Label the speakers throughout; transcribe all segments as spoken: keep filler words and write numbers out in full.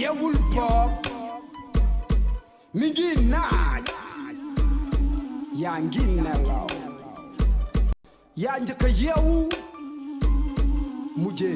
Speaker 1: yeewul boog mi ngi naaj yaa ngi nelaw yaa njëkk a yeewu mujjee.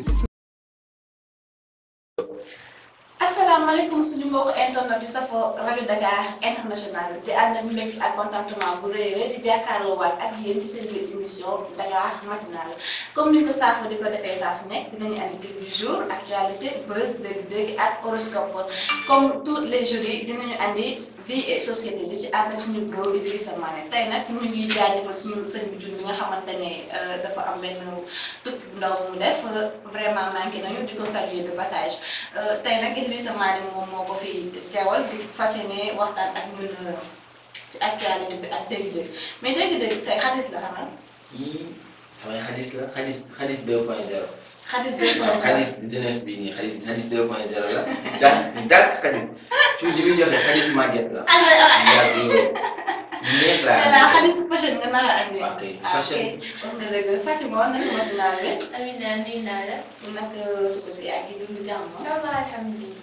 Speaker 2: asalaamaaleykum suñu mbokk internet yu safoo rajo Dakar international di ànd ak mbégte ak contentement bu rëy rëy di jàkkaarloo waat ak yéen ci seen biir émission Dakar matinal comme ni ko saafo di ko defee saa su nekk dinañu andi clip du jour actualité buzz dëgg-dëgg ak horoscope comme tous les jours yi dinañu andi vie et société di ci ànd ak suñu bro Idrissa Mané tey nag ñu ngi jaajëfal suñu sëñ bi bi nga xamante ne dafa am benn tukki bu ndaw mu def vraiment manqué nañu di ko saluer de passage tey nag Idrissa Mané moom moo ko fi teewal di fas yéene waxtaan ak ñun ci actualité bi ak dégg-dégg mais dégg-dégg tey xadis la xamal.
Speaker 3: yii samay xadis la xadis xadis deux point zéro.
Speaker 2: xadis deux point zéro
Speaker 3: xadis jeunesse bi nii xadis xadis deux point zéro la daa daa xadis tu di muy joxe xadis màgget la. neex laa
Speaker 2: xadis fashion nga nar a andi.
Speaker 3: ok fashion
Speaker 2: wax nga dëgg Fatima wax nga matinal bi.
Speaker 4: Amina nuyu naa la.
Speaker 2: nag suba si yaa ngi dund jàmm.
Speaker 4: ça va alhamdulilah.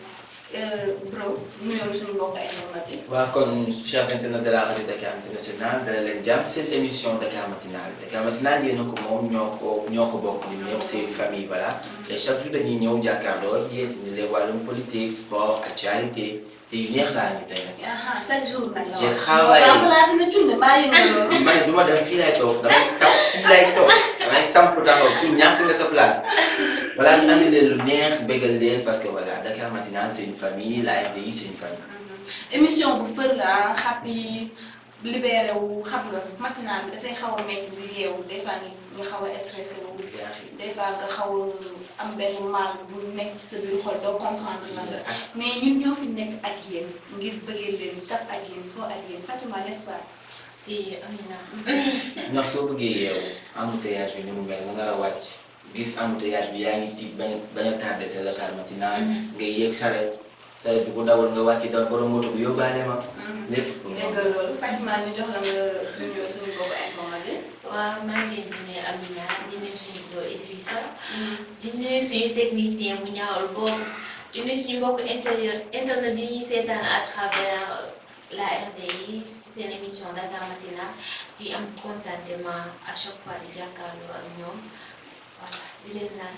Speaker 2: bro nuyoo suñu mbokk internet yi.
Speaker 3: waaw kon chers internautes de la radio Dakar international dalal leen jàmm seen émission Dakar matinal Dakar matinal yéen a ko moom ñoo ko ñoo ko bokk ñun ñëpp c'est une famille voilà et chaque jour dañuy ñëw jàkkaarloo yéen ñu leen wàllum politique sport actualité te yu neex laa ñu tey nag.
Speaker 2: ah chaque jour nag la
Speaker 3: j'ai travaillé
Speaker 2: remplacé na Thioune maa yëngu loolu.
Speaker 3: man du ma dem fii lay toog damay taw fii lay toog damay samp taxaw Thioune ñàkk nga sa place voilà ñu andi leen lu neex bégal leen parce que voilà Dakar matinal c'est une famille la R D I c'est une famille.
Speaker 2: émission bu fër la xàppi libéré wu xam nga matinal bi dafay xaw a métti di yeewu des fois nga xaw a stressé wu. des fois nga xaw a am benn mal bu nekk ci sa biir xol doo comprendre lan la mais ñun ñoo fi nekk ak yéen ngir bëggee leen taf ak yéen foo ak yéen Fatima n'est-ce pas.
Speaker 4: si Amina.
Speaker 3: ndax soo bëggee yeewu embouteillage bi ni mu mel nga nar a wàcc gis embouteillage bi yaa ngi tiit bañ a bañ a tardé sa Dakar matinal. ngay yéeg saret saret bi bu dawal nga wàcc daw borom moto bi yóbbaale ma. lépp pour
Speaker 2: dégg nga loolu Fatima ñu jox la nga nuyoo suñu boobu information.
Speaker 4: waaw maa ngi leen di nuyu Amina di nuyu suñu bro Idrissa. di nuyu suñu technicien bu ñaawul boobu. di nuyu suñu mbokk intérieur internet yi ñuy seetaan à travers la R D I si seen émission Dakar matinal di am contentement à chaque fois di jàkkaarloo ak ñoom voilà di leen naan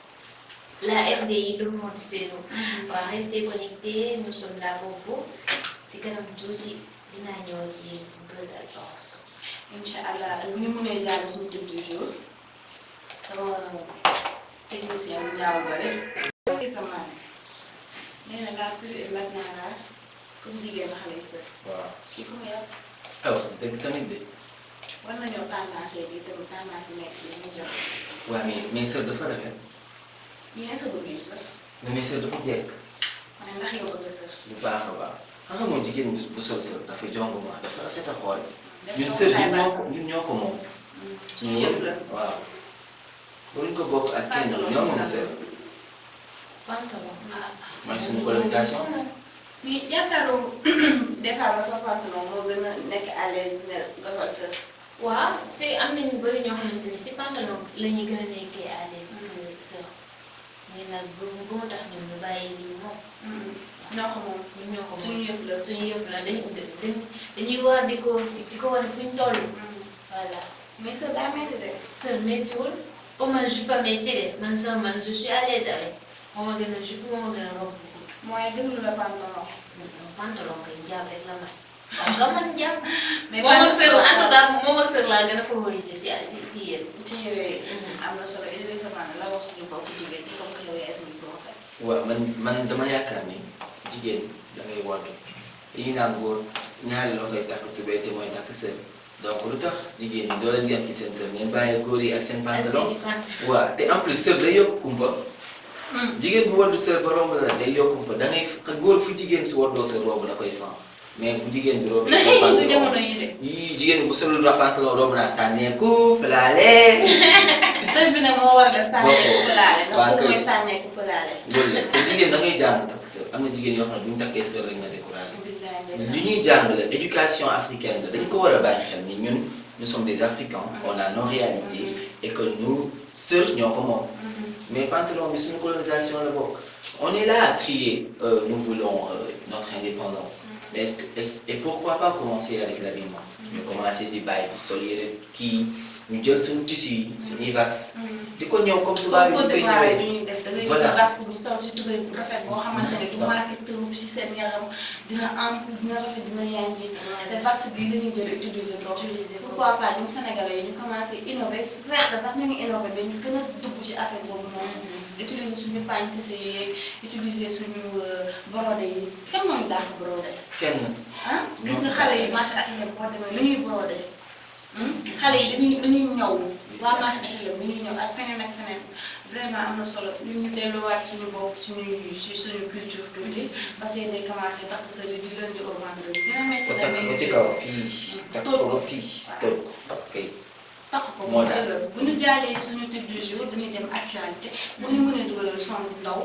Speaker 4: la R D I le monde c'est nous. waaw restez connectés nous sommes là pour vous si kanam tuuti dinaa ñëw ak yéen si buzz ak horoscope.
Speaker 2: incha allah bu ñu mënee jàll suñu thème du jour sama technicien bu ñaaw ba rek. Idrissa Mané nee na la pluie et maintenant là comme jigéen la xale yi sër.
Speaker 3: waaw
Speaker 2: kii ku mu yàq.
Speaker 3: aw dëgg tamit de.
Speaker 2: war na ñëw tendance bi tamit tendance bi nekk si li mu jox.
Speaker 3: waaw mais mais sër dafa rafet.
Speaker 2: ñu ne sa bëgg yu sër.
Speaker 3: mais sër dafa jekk.
Speaker 2: ma ne ndax yow bëgg sër.
Speaker 3: bu baax a baax xam nga moom jigéen bu sol sër dafa jongo ma dafa rafet a xool.
Speaker 2: def
Speaker 3: ñun
Speaker 2: ko
Speaker 3: sër
Speaker 2: taay
Speaker 3: ñun ñoo
Speaker 2: baas.
Speaker 3: ko ñun ñoo ko moom.
Speaker 2: suñu yëf la.
Speaker 3: waaw. waruñ ko bokk ak kenn
Speaker 2: Pantalon
Speaker 3: ñoo moom
Speaker 2: la.
Speaker 3: sër.
Speaker 4: pantalon.
Speaker 3: mooy suñu colonisation.
Speaker 2: mais yaakaaroo des fois ba sa pantalon moo gën a nekk à l'aise ne nga xool sër.
Speaker 4: waaw c'est am nañu bëri ñoo xamante ni si pantalon la ñuy gën a nekkee à l'aise que sër mais nag bu bu mu tax ñun ñu bàyyi lii moom.
Speaker 2: ñoo ko moom.
Speaker 4: ñun ñoo ko moom
Speaker 2: suñu yëf la.
Speaker 4: suñu yëf la dañu dañuy war di ko di ko wane fu ñu toll. voilà
Speaker 2: mais sër daa métti de.
Speaker 4: sër méttiwul pour man jupe a métti de man sër man je suis à l'aise avec moo ma gën a jupe moo ma gën a robe bu gudd.
Speaker 2: mooy déglu la pantalon.
Speaker 4: non pantalon kay jàpp rek la man. waaw nga mën jàpp.
Speaker 2: mais
Speaker 4: moom ak sër en tout cas moom ak sër laa gën a favorité si si si yéen.
Speaker 2: ci yére am na solo Idrissa Mané la wax suñu bopp jigéen ñi comme que yow yaay suñu bopp.
Speaker 3: waaw man man dama yaakaar ni jigéen da ngay woddu yi naan góor ñaari loxo yi takk tubéy te mooy takk sër donc lu tax jigéen ñi doo leen yem ci seen sër ngeen bàyyi góor yi ak seen pantalon. waaw te en plus sër day yokk kumpa. jigéen bu woddu sër ba romb la day yokk kumpa da ngay góor fu jigéen si woddoo sër boobu da koy fan mais bu jigéen bi romb seen pantalon
Speaker 2: jamono yi de.
Speaker 3: yii jigéen bu solul pantalon romb naa sànneeku fëlaale.
Speaker 2: sër bi nag moo war a def sànneeku fëlaale.
Speaker 3: waaw
Speaker 2: ndax
Speaker 3: kay
Speaker 2: su mooy sànneeku fëlaale.
Speaker 3: loolu la te jigéen da ngay jàng takk sër am na jigéen yoo xam ne bu ñu takkee sër rek nga découragé. li ñuy jàng la éducation africaine la dañ ko war a bàyyi xel ni ñun nous sommes des Africains on a nos réalités et que nous sœur ñoo ko moom. mais pantalon bi suñu colonisation la bokk. On est là à crier, euh, nous voulons euh, notre indépendance. Mais est-ce que, est-ce, et pourquoi pas commencer avec l'habillement? Ñu commencer di bàyyi di sol yére kii ñu jël suñu tissu suñuy vax. di ko ñëw comme tubaab yi ñu koy ñëwee.
Speaker 2: voilà vax bi sol ci tubéy bu rafet boo xamante ne du marqué tëru ci seen yaram dina am dina rafet dina yanji te vax bi la ñuy jël utiliser ko. utiliser pourquoi pas ñun Sénégalais yi ñu commencé innover certes sax ñu ngi innover mais ñu gën a dugg ci affaire boobu noonu. utiliser suñu pagne tissé yeeg utiliser suñu brodé yi kenn moo ñu dàq brodé.
Speaker 3: kenn.
Speaker 2: ah gis nga xale yi marché H and M boo demee lu ñuy brodé. xale yi dañuy dañuy ñaw waa marché H and M dañuy ñëw ak feneen ak feneen vraiment am na solo ñu ñu delluwaat suñu bopp suñu suñu culture tuuti parce que day commencé takk sëri di lundi au vendredi dina métti na
Speaker 3: métti ci kaw fii takk ko fii tëj ko ok.
Speaker 2: takk ko moo dëgër bu ñu jaalee suñu type du jour dañuy dem actualité bu ñu mënee dugalal son bu ndaw.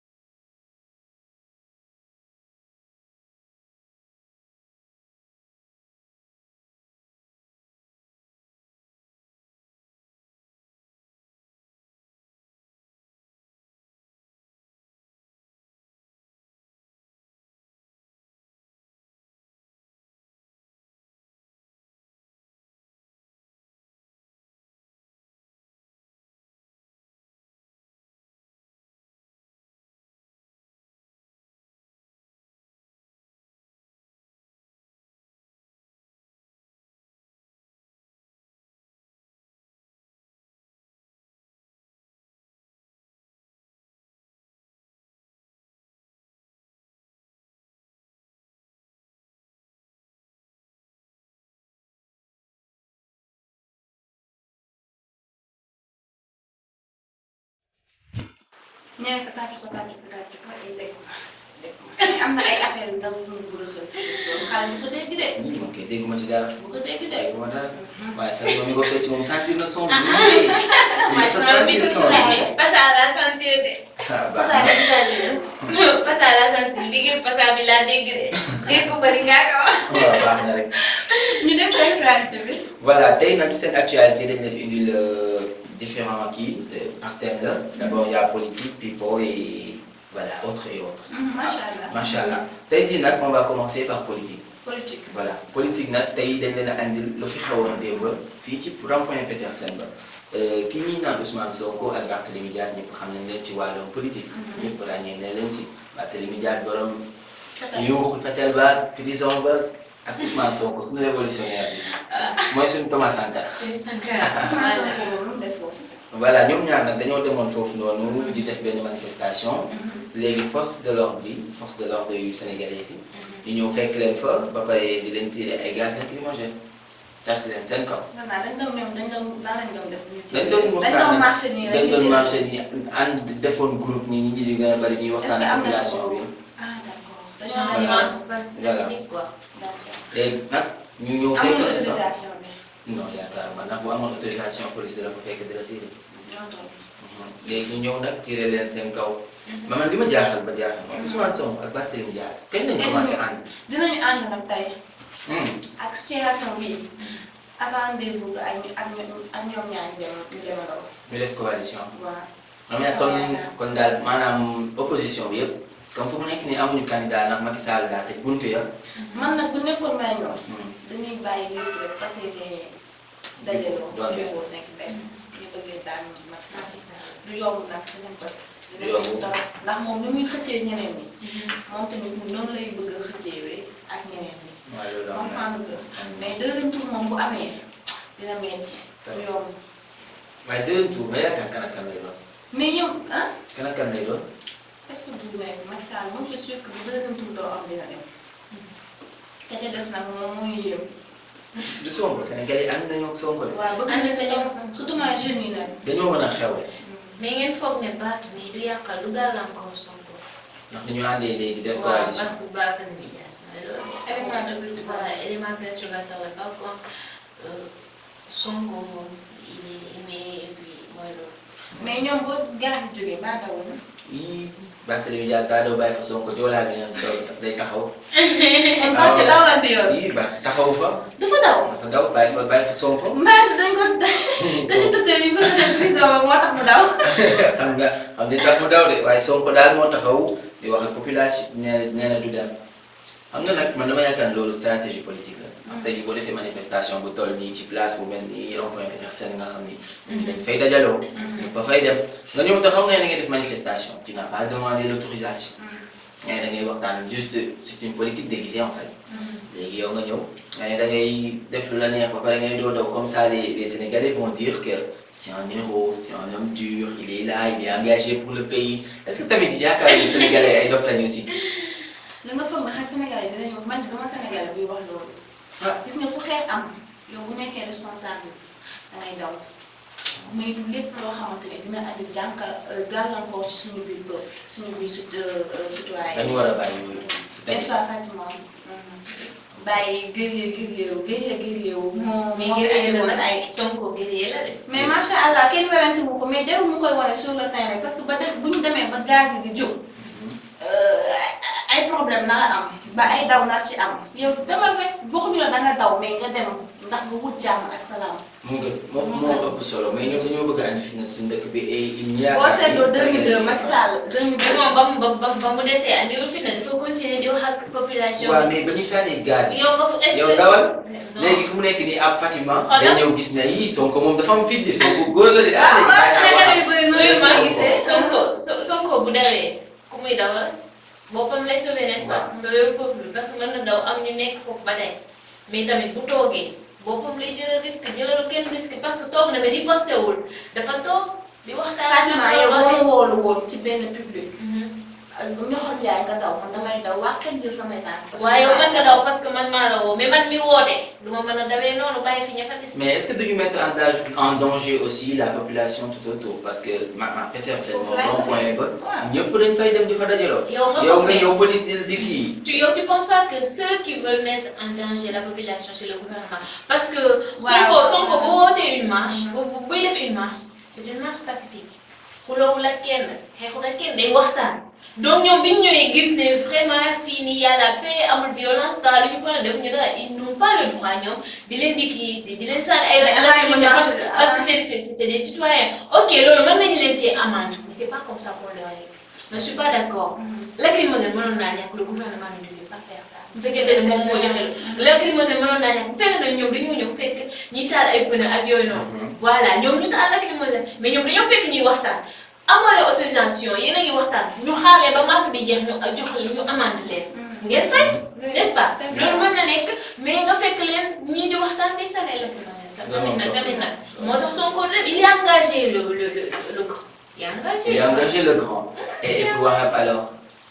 Speaker 2: ñeneen ko tàcc ko tàcc ko tàcc ko ay dégg dégg am na ay affaire yu ndaw yu ñu bëgg a xëy loolu xale bu ko dégg de.
Speaker 3: ok dégguma ci dara.
Speaker 2: bu ko dégg de.
Speaker 3: dégguma dara. waaye fekk moom mi ko fecc moom sentir na son bi.
Speaker 4: mooy son bi Passa la sentir de.
Speaker 3: ah baax
Speaker 4: Passa la Passa la sentir liggéey Passa bi laa dégg de. dégg ko bari ngaa ko wax.
Speaker 3: waaw baax na rek.
Speaker 2: ñu dem ci actualité bi.
Speaker 3: voilà tey nag seen actualité dañ leen indil différents kii par thème la. D'abord il y a politique, people et voilà autres et autres.
Speaker 2: Machallah.
Speaker 3: Machallah. Tey jii nag on va commencer par politique.
Speaker 2: politique
Speaker 3: voilà politique nag tey dañ leen a andil lu fi xewoon démb fii ci rond-point Petersen ba kii ñuy naan Ousmane Sonko ak Barthélémy Dias ñëpp xam nañ leen ci wàllum politique. ñëpp ràññee nañ leen ci Barthélémy Dias borom. yuuxu fetel ba prison ba ak Ousmane Sonko suñu révolutionnaire bi. mooy suñu Thomas Sankara.
Speaker 4: suñu Sankara.
Speaker 2: Ousmane Sonko lu def foofu.
Speaker 3: voilà ñoom ñaar nag dañoo demoon foofu noonu di def benn manifestation. léegi force de l'ordre bi force de l'ordre yu sénégalais yi. ñu ñëw fekk leen fa ba pare di leen tirer ay gaz lacrymogène tas leen seen kaw.
Speaker 2: non non dañ doon ñoom dañ doon lan lañ doon def.
Speaker 3: dañ doon waxtaan
Speaker 2: dañ doon marché nii
Speaker 3: dañ doon marché nii ànd defoon groupe nii nit ñi di gën a bari ñuy waxtaan ak population bi.
Speaker 2: ah d'accord.
Speaker 4: dañoo ne marche pacifique quoi.
Speaker 3: léegi nag ñu ñëw fekk
Speaker 2: amuñu
Speaker 3: leen fa
Speaker 2: autorisation bi.
Speaker 3: non yaakaar man nag bu amoon autorisation police dara fa fekk dara tirer.
Speaker 2: ñoo doon.
Speaker 3: léegi ñu ñëw nag tirer leen seen kaw. mais man li ma jaaxal ba jaaxal mooy Ousmane Sonko ak Barthélémy Dias kañ lañ commencé ànd.
Speaker 2: dinañu ànd nag tey. ak situation bi attendez-vous ak ak ak ñoom ñaar ñu dem ñu demandoo.
Speaker 3: ñu def coalition.
Speaker 2: waaw.
Speaker 3: xam nga kon kon daal maanaam opposition bi yëpp comme fu mu nekk nii amuñu candidat ndax Macky Sall daa tëj buntu ya.
Speaker 2: man nag bu nekkoon may ñoom. dañuy bàyyi lépp rek fas yéene dajaloo.
Speaker 3: doon benn
Speaker 2: jubóo nekk benn. ñu bëggee daan Macky Sall. du yomb nag ci seen côté.
Speaker 3: du yomb
Speaker 2: ndax moom ni muy xëccee ñeneen ñi. moom tamit noonu lay bëgg a xëcceewee ak ñeneen ñi.
Speaker 3: waaw loolu am na
Speaker 2: comprendre nga mais deuxième tour moom bu amee dina metti du yomb.
Speaker 3: waaye deuxième tour nga yaakaar kan ak kan lay doon.
Speaker 2: mais ñoom ah
Speaker 3: kan ak kan lay doon.
Speaker 2: est-ce que du nekk Macky Sall moom c'est sûr que bu deuxième tour doo am dina dem. te ca des nag moom mooy yéem.
Speaker 3: du Sonko Sénégal yi ànd nañoo ak Sonko de.
Speaker 2: waaw bëgg nañ la ñoom surtout ma jeunes yi nag.
Speaker 3: dañoo mën a xewle.
Speaker 4: mais ngeen foog ne baatu bi du yàqal du gàllankoor Sonko.
Speaker 3: ndax dañoo àndee léegi def
Speaker 4: waaw
Speaker 3: coalition.
Speaker 4: parce que Barthélémy Dias mooy loolu.
Speaker 2: élément de
Speaker 4: voilà élément perturbateur la par contre Sonko moom il est aimé et puis mooy loolu.
Speaker 2: mais ñoom boo gaz yi jógee maa dawoon na.
Speaker 3: yii Barthélémy Dias daa doo bàyyi fa Sonko joolaa bi nag day taxaw.
Speaker 2: kon Barth daw la bi yoon.
Speaker 3: oui Barth taxawu fa.
Speaker 2: dafa daw.
Speaker 3: dafa daw bàyyi fa bàyyi fa Sonko.
Speaker 2: mbaa dañ ko dañu tëddee ñu bëgg a def prison ba moo tax mu daw.
Speaker 3: xam nga xam nga tax mu daw de waaye Sonko daal moo taxaw di wax ak population nee nee na du dem xam nga nag man dama yaakaar ne loolu stratégie politique la. ndax tey jii boo defee manifestation bu toll nii ci place bu mel ni rond-point Petersen nga xam ni. dañ fay dajaloo. ba fay dem nga ñëw taxaw nga ne ngay def manifestation tu n'as pas demandé l'autorisation. nga ne da ngay waxtaan juste c'est une politique déguisée en fait. léegi yow nga ñëw nga ne da ngay def lu la neex ba pare ngay doo daw comme ça les les Sénégalais vont dire que c'est un héros c'est un homme dur il est là il est engagé pour le pays est-ce que tamit yaakaar ni Sénégalais ay dof lañu aussi.
Speaker 2: li nga foog na xam Sénégalais dinañu wax man dama Sénégalais buy wax loolu.
Speaker 3: ah
Speaker 2: gis nga fu xeex am yow bu nekkee responsable da ngay daw mais lépp loo xamante ne dina andi jànka gàllankoor ci suñu biir peuple suñu biir citoyen.
Speaker 3: dañu war a bàyyi loolu.
Speaker 2: n'est-ce pas Fatima. bàyyi guerrier guerrier wu guerrier guerrier wu. moo
Speaker 4: mais
Speaker 2: moo
Speaker 4: guerrier la
Speaker 2: nag
Speaker 4: nag ay Sonko guerrier la de.
Speaker 2: mais macha allah kenn werante wu ko mais jarul mu koy wane sur le terrain parce que ba def bu ñu demee ba gaz yi di jóg ay problème nar a am ba ay daw nar ci am yow demal rek waxuñu la da nga daw mais nga dem ndax nga wut jàmm ak salaam.
Speaker 3: mu gën moo moo ëpp solo mais ñoom dañoo bëgg a andi fi nag suñu dëkk bi et il n'y a
Speaker 2: boo seetloo deux mille deux Macky Sall deux mille deux
Speaker 4: moom ba mu ba ba mu desee andiwul fi ne dafa continuer di wax ak population.
Speaker 3: waaw mais ba ñu sànni gaz yi.
Speaker 4: yow nga fu est-ce que
Speaker 3: yow dawal
Speaker 4: non.
Speaker 3: léegi fu mu nekk nii ab Fatima.
Speaker 4: Xoolal.
Speaker 3: day ñëw gis ne yii Sonko moom dafa am fit di Sonko góor la de.
Speaker 2: ah
Speaker 3: léegi
Speaker 2: waaw
Speaker 3: bàyyi naa
Speaker 2: Sénégalais yu bëri noonu maa gisee.
Speaker 4: Sonko So- Sonko bu dawee ku muy dawal boppam lay sauver n'est-ce pas. sauver peuple parce que mën na daw am ñu nekk foofu ba tey mais tamit bu toogee boppam lay jëlal risque jëlal kenn risque parce que toog na mais riposté wul dafa toog di waxtaan.
Speaker 2: Fatima yow boo ma woolu woon ci benn public.
Speaker 4: Mhm.
Speaker 2: ñu xool yaay nga daw man damay daw waa kenn jël samay tànk. parce que
Speaker 4: waaye yow mën nga daw parce que man maa la woo mais man mi woote du ma mën a dawee noonu bàyyi fi ña fa des.
Speaker 3: mais est-ce que duñu mettre en danger en danger aussi la population tout autour parce que ma ma Petersen moom rond-point ba ñëpp dañ fay dem di fa dajaloo.
Speaker 4: yow nga
Speaker 3: yow
Speaker 4: foog
Speaker 3: nga
Speaker 4: ne
Speaker 3: ñëw police di di kii.
Speaker 4: tu yow tu penses pas que ceux qui veulent mettre en danger la population c'est le gouvernement parce que. Sonko Sonko bu wootee une marche. bu bu buy def une marche c'est une marche pacifique. xuloowul ak kenn xeexul ak kenn day waxtaan. donc ñoom bi ñu ñëwee gis ne vraiment fii nii y a la paix amul violence daal lu ñu mën a def ñu dara ils n'ont pas le droit ñoom di leen di kii di di leen sànni ay. parce que parce que c'est c'est c'est des citoyens. ok loolu mën nañu leen cee amende mais c'est pas comme ça qu'on leur règle. je suis pas d'accord. lacrymogène mënoon naa ñàkk le gouvernement ne devait pas faire ça. bu fekkee ne moom moo joxe la lacrymogène mënoon naa ñàkk bu fekkee ne ñoom dañoo ñëw fekk ñiy taal ay pneu ak yooyu noonu. voilà ñoom ñu taal lacrymogène mais ñoom dañoo fekk ñuy waxtaan. amoo leen autorisation yéen a ngi waxtaan ñu xaaree ba marché bi jeex ñu jox leen ñu amande leen. ngeen fay n'est-ce pas. loolu mën na nekk mais nga fekk leen ñii di waxtaan day sànni lacrymogène sax. tamit nag tamit nag moo tax Sonko il est engagé le le le le grand. il est engagé
Speaker 3: il est engagé le grand. et et pour Wahab alors.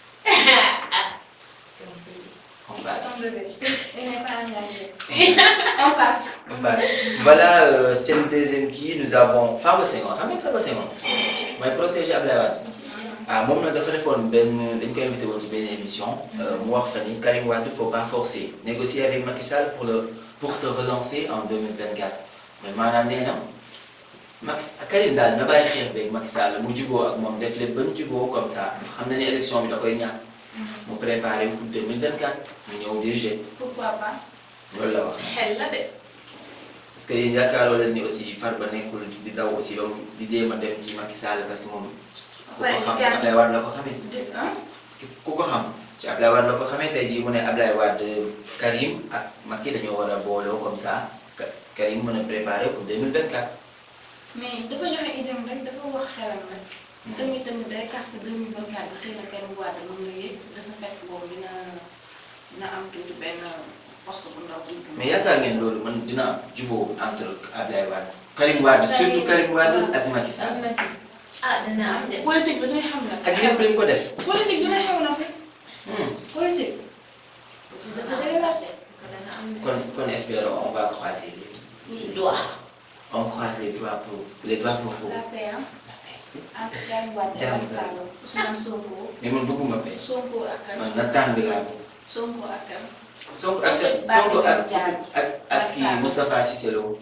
Speaker 4: c'est mon pays.
Speaker 3: on passe.
Speaker 2: il n'est pas engagé. on passe.
Speaker 3: on passe voilà euh, c'est le deuxième qui nous avons Farba Senghor xam nga Farba Senghor mooy protéger Abdoulaye Wade. ah moom nag dafa defoon benn dañ koy invité woon ci benn émission mu wax fa ni Karim Wade faut pas forcer négocier avec Macky Sall pour le pour te relancer en deux mille vingt-quatre mais maanaam nee na Macky Karim daal na bàyyi xeex beeg Macky Sall mu juboo ak moom def lépp ba mu juboo comme ça xam na ni élection bi da koy ñàkk mu préparé pour deux mille vingt-quatre mu ñëw diriger.
Speaker 2: pourquoi pas.
Speaker 3: loolu la wax.
Speaker 4: xel la de.
Speaker 3: parce que yaakaaroo leen ni aussi Farba nekkul di daw aussi ba mu di jéem a dem ci Macky Sall parce que moom. ku ko xam ci Abdoulaye Wade la ko xamee. ku ko xam ci Abdoulaye Wade la ko xamee tey jii mu ne Abdoulaye Wade Karim ak Macky dañoo war a booloo comme ça Karim mën a préparer pour deux mille vingt-quatre.
Speaker 2: mais dafa joxe idée rek dafa wax xelam rek. tamit tamit day carte deux mille vingt-quatre bi xëy na Karim Wade mën nga yëg de ce fait boobu dina dina am tuuti benn poste bu ndaw bu
Speaker 3: mais yaakaar ngeen loolu man dina jubóo entre Abdoulaye Wade. Karim Wade surtout Karim Wade ak Macky Sall.
Speaker 4: ah dina am de.
Speaker 2: politique bi dina xam na fi.
Speaker 3: ak yëpp lañ ko def.
Speaker 2: politique bi dina xam na fi. politique.
Speaker 4: dafa dépassé.
Speaker 3: kon kon espérons on va croiser
Speaker 4: les doigts.
Speaker 3: on croise les doigts pour les doigts pour vous.
Speaker 2: la paix ah. entre Karim Wade ak Macky Sall. Ousmane Sonko.
Speaker 3: mais man bëgguma paix.
Speaker 2: Sonko ak kan.
Speaker 3: man na tàng laa bëgg.
Speaker 2: Sonko ak kan.
Speaker 3: Sonko ak Sonko ak ak ak kii Moustapha Cissé Lo.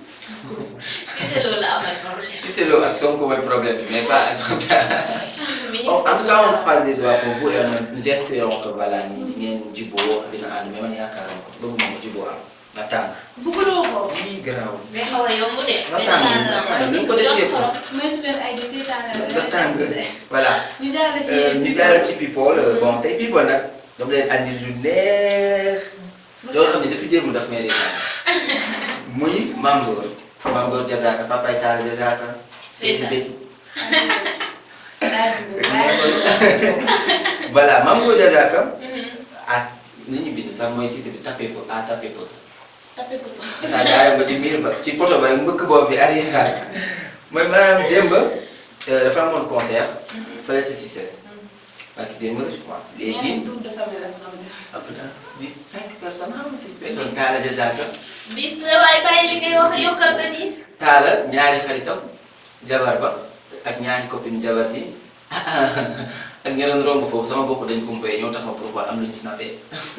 Speaker 4: Cissé Lo la amal problème.
Speaker 3: Cissé Lo ak Sonko mooy problème bi mais pas ak. en tout cas on croise les doigts pour vous et on nous espérons que voilà ni di ngeen juboo dina ànd mais man yaakaaroon ko bëgg moom juboo am nga tàng.
Speaker 2: bëgguloo ko.
Speaker 3: lii garaaw.
Speaker 4: day xaw a yomb de.
Speaker 3: nga tàng ni ko defee ko.
Speaker 2: moytu leen ay di seetaan
Speaker 3: nga tàng voilà.
Speaker 2: ñu jaarale ci
Speaker 3: ñu jaarale ci people bon tey people nag dama leen andil lu neex. doo xam ne depuis démb daf may reetaan muy Mame Goor. Mame Goor Diazaka Papa Talla Diazaka.
Speaker 4: c'est ça
Speaker 3: voilà Mame Goor Diazaka. ah li ñu bind sax mooy titre bi tapé poto ah tapé poto.
Speaker 2: tapé poto.
Speaker 3: ah daa ba ci miir ba ci poto ba rek mbëkk boobu bi arrière mooy maanaam démb dafa amoon concert. fële ci Cissesse. ak démb je crois. léegi
Speaker 2: ñeneen tour de famille la ko
Speaker 3: après dix cinq personnes ah six personnes. Talla Diazaka.
Speaker 4: dix la waaye bàyyi li ngay wax yokkal ba dix.
Speaker 3: Talla ñaari xaritam jabar ba ak ñaari copine jabar yi ak ñi doon romb foofu sama bopp dañ ko mbéy ñoo tax ma pour voir am lu ñu snappé.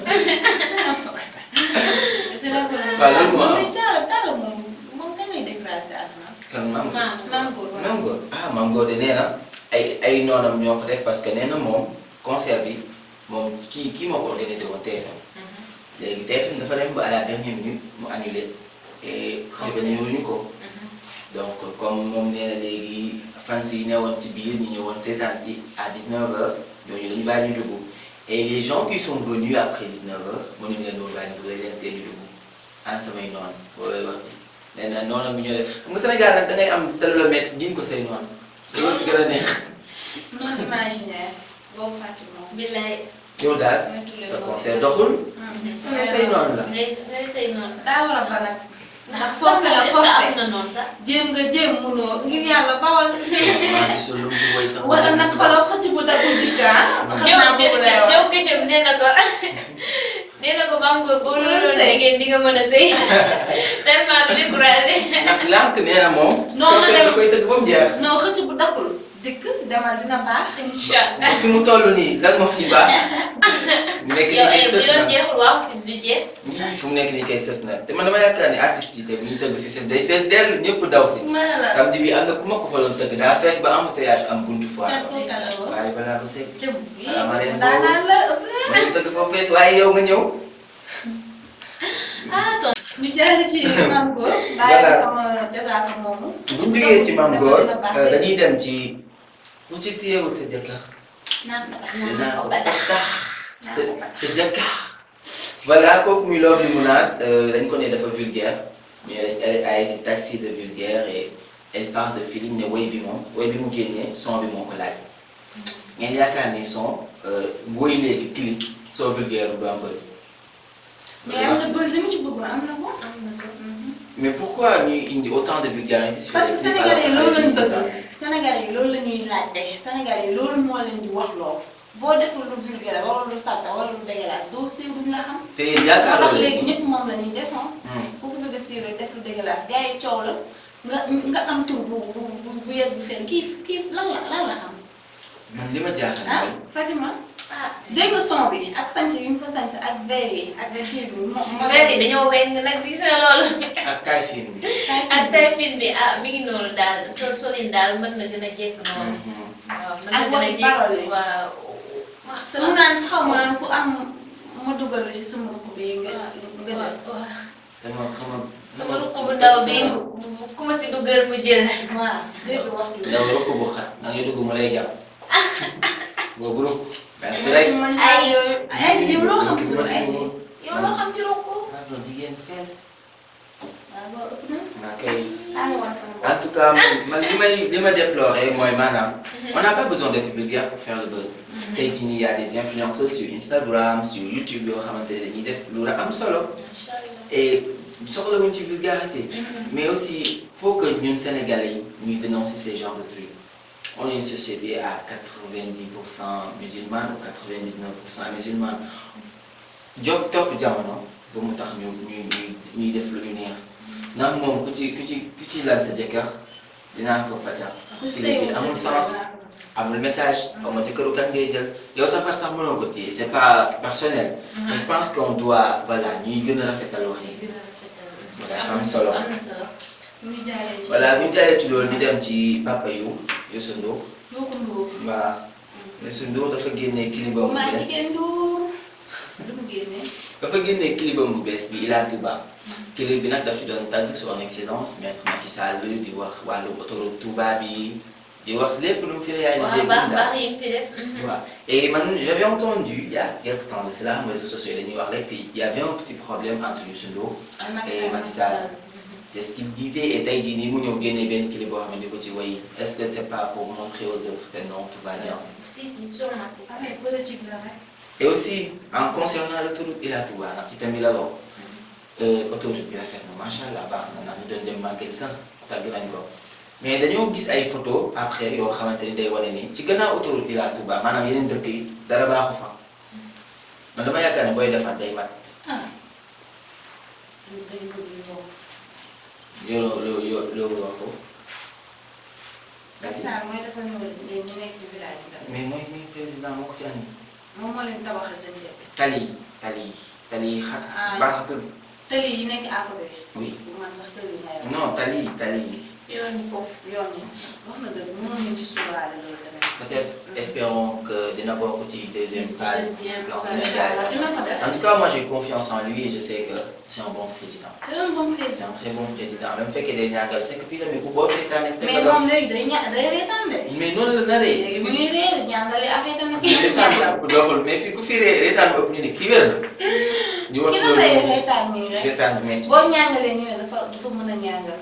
Speaker 3: waaw loolu moo am
Speaker 2: moom Talla Talla moom moom kañ lay déclassé àdduna.
Speaker 3: kan Mame Goor
Speaker 2: Mame Goor
Speaker 3: Mame Goor ah Mame Goor de nee na ay ay noonam ñoo ko def parce que nee na moom concert bi moom kii kii moo ko organisé woon T F M. léegi T F M dafa dem ba à la dernière minute mu annulé et xëy na ñëwuñu ko. donc comme moom nee na léegi fans yi newoon ci biir ñu ñëwoon seetaan si à dix-neuf heures ñooñu dañu bàyyi ñu dugg et les gens qui sont venus après dix-neuf heures mënuñu leen doon bàyyi ñu leen teel ñu dugg an samay noonu booy wax ci nee na noonu bi ñu def xam nga Sénégal nag da ngay am cellulomètre jiñ ko say noonu loolu fi gën a neex.
Speaker 2: non imaginaire boobu fàttali moom.
Speaker 4: billaay.
Speaker 3: yow daal sa concert doxul. nga ne say noonu la.
Speaker 4: nga ne say noonu.
Speaker 2: daa war a ba nag. ndax forcé la forcé
Speaker 4: na noonu sax.
Speaker 2: jéem nga jéem munoo ngir yàlla bawal.
Speaker 3: maa ngi suul lu mu woy sax.
Speaker 2: wala nag xoolal xëcc bu daggul dikk ah. xam
Speaker 4: ñëw
Speaker 2: naa boobu lay wax
Speaker 4: ñëw këccëg nee na ko nee na ko Mame Goor boo doon jigéen di nga mën a sëy tellement du découragé.
Speaker 3: ndax lànk nee na moom.
Speaker 2: non nga
Speaker 3: concert
Speaker 2: dem
Speaker 3: da koy tëgg ba mu jeex.
Speaker 2: non xëcc bu daggul dikk demal dina baax.
Speaker 4: incha allah.
Speaker 3: fi mu toll nii lan moo fi baax. nekk
Speaker 4: yow
Speaker 3: nii
Speaker 4: ay
Speaker 3: kay
Speaker 4: bu
Speaker 3: sës
Speaker 4: yoon
Speaker 3: na
Speaker 4: jeexul waaw si du jeex.
Speaker 3: ñii fu mu nekk nii kay sës na te man dama yaakaar ni artistes yi te bu ñu tëgg si seen day fees dellu ñëpp daw si.
Speaker 2: mën na la
Speaker 3: samedi bi am na ku ma ko fa doon tëgg daa fees ba embouteillage am buntu foire.
Speaker 2: kat koo kala woo.
Speaker 3: waaye balaa ko seeg.
Speaker 2: jëm
Speaker 3: ah ma leen
Speaker 2: daa naan la ëpp na.
Speaker 3: ma tëgg foofu fees waaye yow nga ñëw.
Speaker 2: ah ton. ñu jàll ci Mame Goor. bàyyi sama Diazaka moomu.
Speaker 3: bu ñu jógee ci Mame Goor dañuy dem ci bu ci téyewul sa jëkkër.
Speaker 2: naan ko tax
Speaker 3: dinaa
Speaker 2: naan
Speaker 3: ko
Speaker 2: ko ba tax.
Speaker 3: tax sa jëkkër. voilà kooku muy Lovely Mounass dañ ko ne dafa vulgaire mais elle a été taxée de vulgaire et elle parle de feeling ne woy bi moom woy bi mu génnee son bi moo ko laaj. ngeen yaakaar ni son woy léegi clip soo vulgaire du am buzz.
Speaker 2: mais am na buzz li mu ci bëggoon am na ko.
Speaker 4: am na ko.
Speaker 3: mais pourquoi ñuy indi autant de vulgarité sur
Speaker 2: parce que
Speaker 3: les clips
Speaker 2: Sénégalais yi
Speaker 3: alors
Speaker 2: loolu lañ
Speaker 3: que
Speaker 2: bëgg Sénégalais yi loolu la ñuy laajte Sénégalais yi loolu moo leen di wax lool boo deful lu vulgaire wala lu salta wala lu dégueulasse doo siiw duñ la xam.
Speaker 3: te yaakaaroo
Speaker 2: moo tax
Speaker 3: leen
Speaker 2: léegi ñëpp moom la ñuy defoon. ku fi bëgg a siiw rek def lu dégueulasse gars yi coow la nga nga am tur bu bu bu bu yegg fenn kii kii lan la lan la xam.
Speaker 3: man li ma jaaxal
Speaker 2: ah
Speaker 3: mooy
Speaker 2: Fatima.
Speaker 4: ah
Speaker 2: dégg nga son bi ak sañse yi mu fa sañse ak verre yi ak kii bi moo moo.
Speaker 4: weer yi dañoo weng nag di sa loolu.
Speaker 3: ak kaay film bi.
Speaker 4: ak tay film bi ah mi ngi noonu daal sol solin daal mën na gën a jekk noonu. waaw mën na
Speaker 2: ak
Speaker 4: gën a
Speaker 2: waxi parole
Speaker 4: jekk
Speaker 2: yi.
Speaker 4: waaw.
Speaker 2: sa mu naan xaw ma naan ku am ma dugal la ci sama ruq bi nga nga
Speaker 4: waaw
Speaker 2: def.
Speaker 4: waaw.
Speaker 3: sama sama
Speaker 4: sama ruq bu ndaw bi ku ma si duggal mu jël.
Speaker 2: waaw dégg wax ju.
Speaker 3: ndaw rëkk bu xat da ngay dugg mu lay jàpp. boobu rëkk. merci rek.
Speaker 2: ay yooyu ay yow loo xam si loolu ay nii.
Speaker 4: yow loo xam ci ruq.
Speaker 3: pardon jigéen fees.
Speaker 2: waaw loolu ëpp na.
Speaker 3: maa koy.
Speaker 2: ah waaw sama bopp.
Speaker 3: en tout cas man li may li ma déploré mooy maanaam. on n'a pas besoin d'être vulgaire pour faire le buzz. tey jii nii y a des influenceurs sur Instagram sur YouTube yoo xamante ne dañuy def lu am solo. et soxlawuñ ci vulgarité. mais aussi faut que ñun Sénégalais yi ñuy dénoncer ces genres de trucs. on est une société à quatre-vingt-dix pour cent musulmane ou quatre-vingt-dix-neuf pour cent musulmane. jóg topp jamono ba mu tax ñu ñuy ñuy def lu ñu neex. ndax moom ku ci ku ci ku ci lan sa jëkkër dinaa ko pàccal. léegi amul sens amul message. xaw ma jëkkëru kan ngay jël yow sa far sax mënoo ko téye c'est pas personnel. mais je pense qu'on doit voilà ñuy gën a rafetal wax yi. dafa am solo
Speaker 4: am na solo.
Speaker 2: ñu jaaree ci.
Speaker 3: voilà bu ñu jaaree ci loolu ñu dem ci papa yu Youssou Ndour.
Speaker 2: yoo ko Ndour.
Speaker 3: waa Youssou Ndour dafa génnee clipam bu
Speaker 2: maa
Speaker 3: bees
Speaker 2: jigéen Ndour lu mu génnee.
Speaker 3: dafa génnee clipam bu bees bi Ila Touba. clip bi nag daf ci doon tàgg son excellence maître Macky Sall di wax wàllu autoroute Touba bi di wax lépp lu mu fi réalisé.
Speaker 4: waaw baax baax yi mu fi def.
Speaker 3: waaw et man j'avais entendu il y a quelque temps de cela réseaux sociaux yi dañuy wax rek puis il y avait un petit problème entre Youssou Ndour et Macky Sall. C'est ce qu'il disait et tey jii nii mu ñëw génne benn clip boo xam ne di ko ci woy est-ce que c'est pas pour montrer aux autres que non tout va bien.
Speaker 4: si si sûrement c'est ça.
Speaker 2: affaire politique la rek.
Speaker 3: et aussi en concernant l'autoroute Ila Touba ndax ci tamit la bokk autoroute bi rafet na macha allah baax na ndax ñu doon dem màggal sax tàgg nañ ko mais dañoo gis ay photos après yoo xamante ni day wane ni ci gannaaw autoroute Ila Touba maanaam yeneen dëkk yi dara baaxu fa man dama yaakaar ne booy defar day mat.
Speaker 2: ah. day bëgg yow.
Speaker 3: yow loo loo loo wax foofu.
Speaker 2: Sall mooy dafa ñëw ñu nekk ci village bi.
Speaker 3: mais mooy mooy président moo ko fi andi.
Speaker 2: moom moo leen tabaxal seen dëkk.
Speaker 3: tali tali tali xat.
Speaker 2: ah
Speaker 3: baaxatul.
Speaker 2: tali yi nekk à côté.
Speaker 3: oui
Speaker 2: man sax tali ngay wax.
Speaker 3: non tali tali.
Speaker 2: yoon yi foofu yoon yi wax na dëgg mënoon nañu ci suuraale loolu tamit.
Speaker 3: peut-être espérons que dina bokk ci deuxième phase.
Speaker 4: deuxième
Speaker 3: plan
Speaker 4: phase.
Speaker 3: Sénégal.
Speaker 2: dina ko def.
Speaker 3: En tout cas moi j'ai confiance en lui et je sais que c'est un bon président.
Speaker 2: c'est un bon
Speaker 3: C'est
Speaker 2: président.
Speaker 3: un très bon président même fekkee day ñàngal c'est que fii la mais ku boo fee tànnee.
Speaker 2: mais moom léegi day ña day reetaan de.
Speaker 3: mais noonu la naree.
Speaker 2: léegi mu ngi réer ñàngale affaire tamit.
Speaker 3: reetaan bu doxul mais fii ku fi ree reetaan boobu ñu ne kii wér na. ñu wax
Speaker 2: ki la lay reetaan nii rek.
Speaker 3: reetaan bu métti.
Speaker 2: boo ñàngalee ñu ne dafa dafa mën a ñàngal.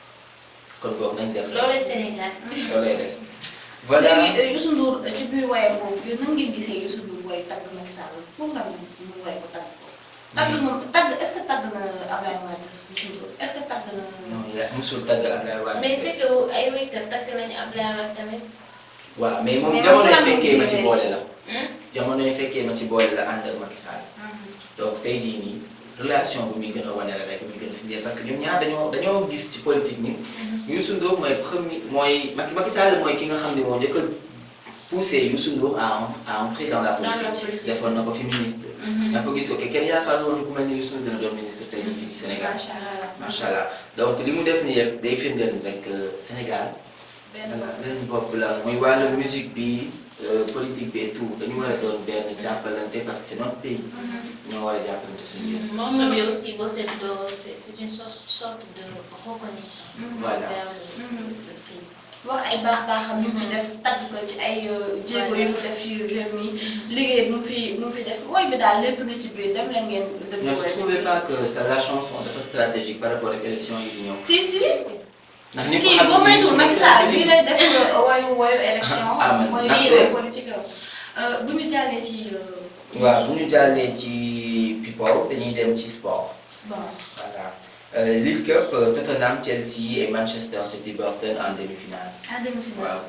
Speaker 3: kon boobu nañ def.
Speaker 4: loolu Sénégal.
Speaker 3: loolu lay def. voilà
Speaker 2: léegi Youssou Ndour ci biir woyam boobu yow nan ngeen gisee Youssou Ndour woy tagg Macky Sall pour lan mu woy ko tagg ko. tagg moom tagg est-ce que tagg na Ablaye Wade Youssou Ndour est-ce que tagg na.
Speaker 3: non yaa musul tagg Ablaye Wade.
Speaker 4: mais c'est que ay wéykat tagg nañu Ablaye Wade tamit.
Speaker 3: waaw mais moom
Speaker 2: Mais
Speaker 3: jamono
Speaker 2: moom
Speaker 3: fekkee ma
Speaker 2: lan
Speaker 3: ci
Speaker 2: la
Speaker 3: boole la.
Speaker 4: Hmm?
Speaker 3: jamono fekkee ma ci boole la ànd ak Macky Sall. donc tey jii nii relation bu muy gën a wane la rek muy gën a fidèle parce que ñoom ñaar dañoo dañoo gis ci politique ni. Youssou Ndour mooy premier mooy Macky Macky Sall mooy ki nga xam ne moo njëkk a poussé Youssou Ndour à à entrer dans la
Speaker 4: Dans la
Speaker 3: politique.
Speaker 4: politique.
Speaker 3: defoon na ko fi ministre. nga ko gis ko kenn yaakaar woon ku mel ni Youssou Ndour dina doon ministre tey jii fii ci Sénégal.
Speaker 2: macha allah.
Speaker 3: macha allah donc li mu def nii yëpp day firndeel rek Sénégal.
Speaker 2: benn
Speaker 3: voilà benn bopp la muy wàllu musique bi politique bi et tout dañu war a doon benn jàppalante parce que c'est notre pays. ñoo war a jàppalante suñu biir.
Speaker 4: morceau bi aussi boo seetloo c'est c'est une sorte sorte de reconnaissance.
Speaker 3: Voilà.
Speaker 4: envers le le pays.
Speaker 2: wax ay baax baaxam ñu fi def tagg ko ci ay jéego yu mu def ci réew mi liggéey bu mu fi bu mu fi def woy bi daal lépp nga ci biir dem leen ngeen. dëgg
Speaker 3: ne vous trouvez pas que la chanson dafa stratégique par rapport ak élection yi di ñëw.
Speaker 2: si si.
Speaker 3: ndax ñëpp
Speaker 2: kii
Speaker 3: xam
Speaker 2: boo
Speaker 3: nañu
Speaker 2: moytuwul Macky Sall bii lay def woyu woyu élection.
Speaker 3: ah man
Speaker 2: mooy
Speaker 3: ndaxte
Speaker 2: lii politique bu ñu jàllee ci.
Speaker 3: waaw bu ñu jàllee ci people dañuy dem ci sport.
Speaker 2: bon.
Speaker 3: voilà League Cup Tottenham Chelsea et Manchester City Burton en demi-finale.
Speaker 2: en demi-finale.
Speaker 3: waaw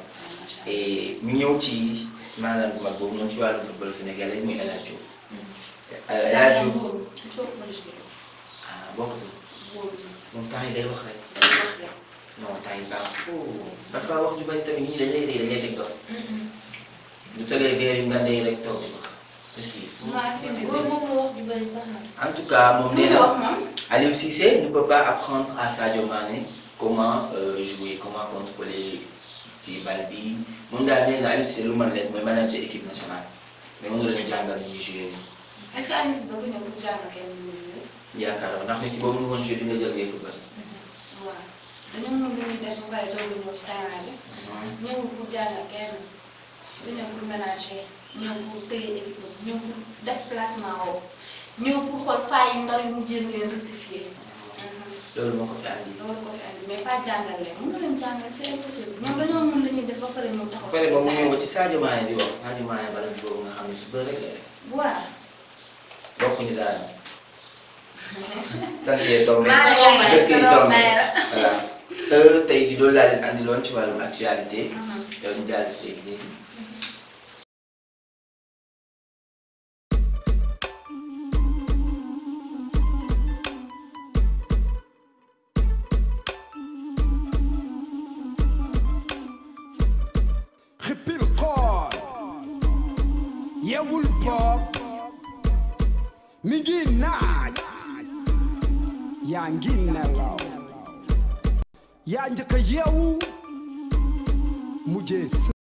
Speaker 3: et ñu ñëw ci maanaam bu mag boobu ñëw ci wàllu football sénégalais muy El Hadj Diouf. El Hadj Diouf ah bokkul moom temps yi day wax rek. non temps yi baax dafa wax ju bari tamit ñii dañ lay rey dañ lay teg dof. du tëlee verre yu ngande yi rek toog di wax. aussi.
Speaker 4: góor moom moo wax ju bari sax nag.
Speaker 3: en tout cas moom nee na
Speaker 2: wax moom.
Speaker 3: Aliou Cissé ne peut pas apprendre à Sadio Mané comment euh, jouer comment contrôler kii bal bi moom daal nee na Aliou Cissé lu mën leen mooy manager équipe nationale mais mënu leen jàngal ni ñuy jouer nii.
Speaker 2: est-ce que Aliou Cissé dafa ñëw pour jàngal kenn ñu jouer.
Speaker 3: yaakaar naa ndax nit ki boobu ñu woon jouer di nga jël ngay football.
Speaker 2: waaw dañoo mën lu ñuy def ba pare doog a ñëw ci terrain bi. ñëwul pour jàngal kenn du ñëw pour ménager ñëw pour téye équipe bi ñëw pour def placement woo ñëw pour xool failles yu ndaw yi mu jéem leen rectifier.
Speaker 3: loolu moo ko fi andi.
Speaker 2: loolu ko fi andi mais pas jàngal leen mën nga leen jàngal c'est impossible ñoom dañoo mën lu ñuy def ba pare ñëw taxaw.
Speaker 3: pare moom mu ñëw ba ci Sadio Mané di wax Sadio Mané bala ñu boobu nga xam ne su bëri rek la rek.
Speaker 2: waaw.
Speaker 3: bokkuñu daal. sant yee tombé.
Speaker 2: maa ngi lay
Speaker 3: dëkk yi tombé
Speaker 2: voilà.
Speaker 3: voilà tey di loolu laa leen andiloon ci wàllum actualité. yow ñu daal di léegi léegi.
Speaker 1: خبي القار يا والباب نجي ناج يا نجينا لو يا نجك ياو مجيس